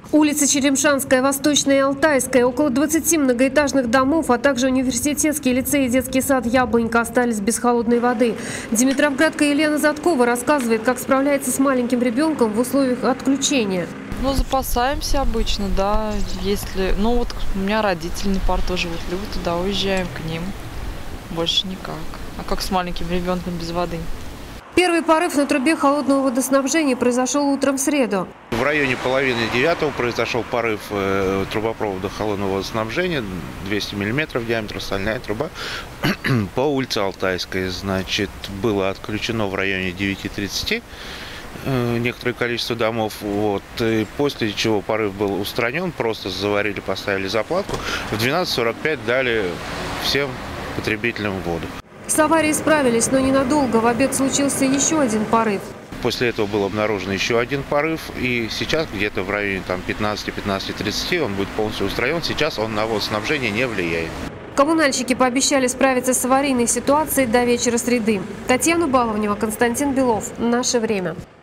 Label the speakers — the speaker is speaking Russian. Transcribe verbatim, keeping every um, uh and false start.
Speaker 1: Улица Черемшанская, Восточная и Алтайская, около двадцати многоэтажных домов, а также университетский лицей и детский сад «Яблонька» остались без холодной воды. Димитровградка Елена Заткова рассказывает, как справляется с маленьким ребенком в условиях отключения.
Speaker 2: Ну, запасаемся обычно, да, если... Ну, вот у меня родители на порту живут, либо туда уезжаем к ним. Больше никак. А как с маленьким ребенком без воды?
Speaker 1: Первый порыв на трубе холодного водоснабжения произошел утром в среду.
Speaker 3: В районе половины девятого произошел порыв э, трубопровода холодного водоснабжения, двести миллиметров диаметра, стальная труба, по улице Алтайской. Значит, было отключено в районе девяти тридцати э, некоторое количество домов. Вот, и после чего порыв был устранен, просто заварили, поставили заплатку. В двенадцать сорок пять дали всем потребителям воду.
Speaker 1: С аварией справились, но ненадолго. В обед случился еще один порыв.
Speaker 3: После этого был обнаружен еще один порыв, и сейчас где-то в районе пятнадцати — пятнадцати тридцати он будет полностью устранен. Сейчас он на водоснабжение не влияет.
Speaker 1: Коммунальщики пообещали справиться с аварийной ситуацией до вечера среды. Татьяна Баловнева, Константин Белов. Наше время.